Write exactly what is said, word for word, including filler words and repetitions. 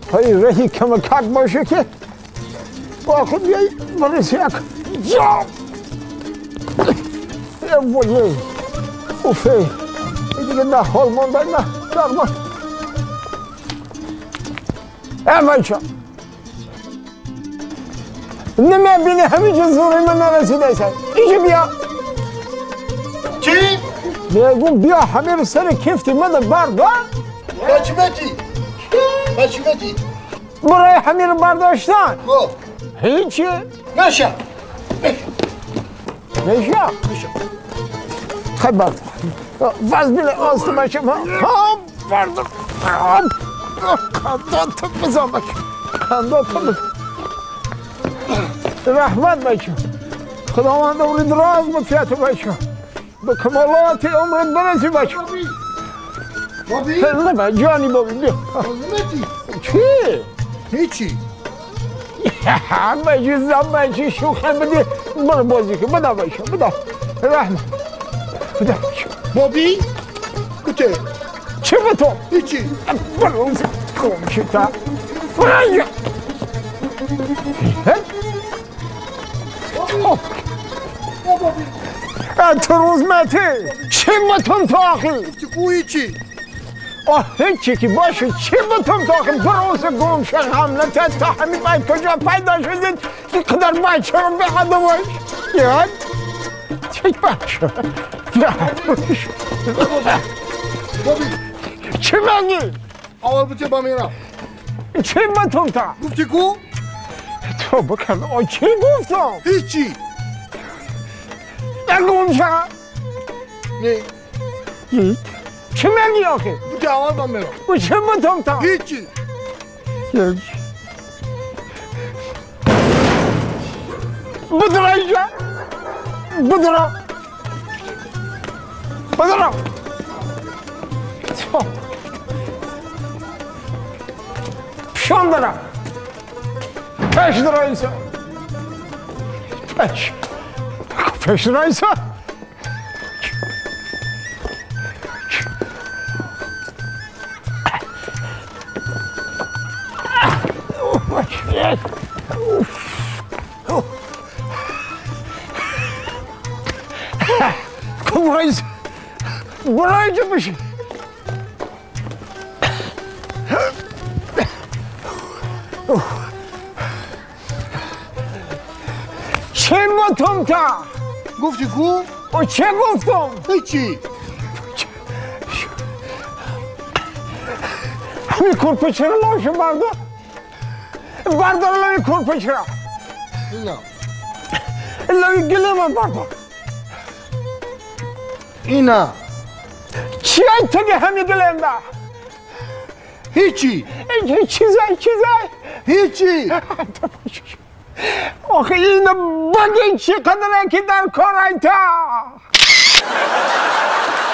های رهی کمکک باشه که با خود بیایی برسی یک جام اوه اوفه دیگه نه حال مانده نه درمان ای بچه نمیبینی همین چه زوری من نرسیده سر اینجا بیا چی؟ میگم بیا همه رو سر کفتی من بردار بچمتی بچمتی برای همه رو برداشتن خب هیچی نشه نشه نشه خیلی بردار وزبیل آسته بچه ما هم بردار کندان تو بزن بچه کندان تو بزن رحمت بچه خداوند عمر دراز بکیت بچه به کمالات عمرت برسی بچه بابی؟ نه جانی بابی بیا بازمتی؟ چی؟ هیچی بچه زن بچه شوخه بده برو بازی که بده بچه بده رحمت بده بچه بابی؟ کته؟ چی به تو؟ هیچی برو اون کم چی تا برو اینجا تو روزمتی چی بتون تا آخی؟ گفتی کو هیچی آه هیچی که باشه چی بتون تا آخی بروز گم شد حملت تا همین باید کجا پیدا شدید که قدر بچه رو بقیده باش یاد چی بچه بابی چی بگی؟ اول بچه با میرم چی بتون تا؟ گفتی کو؟ تو بکن آی چی گفتم؟ هیچی نگم شد نه هیچ چی میگی آخه؟ بچه اول با میرم و چی بتون تا؟ هیچی هیچ بدرا اینجا بدرا بدرا پیشان دارم پیش درا ایسا پیش پیش درا ایسا برو ایسا برو اینجا بشی چه باتم تا؟ گفتی کو؟ و چه گفتم؟ هیچی همین کرپه چرا لاشو بردار؟ بردار لای کرپه چرا؟ اینا لای گله من بردار اینا چی هایی تو که همین گله انده؟ هیچی این چیزای چیزای هیچی آخه اینو بگین چی قدره که در کار ایتا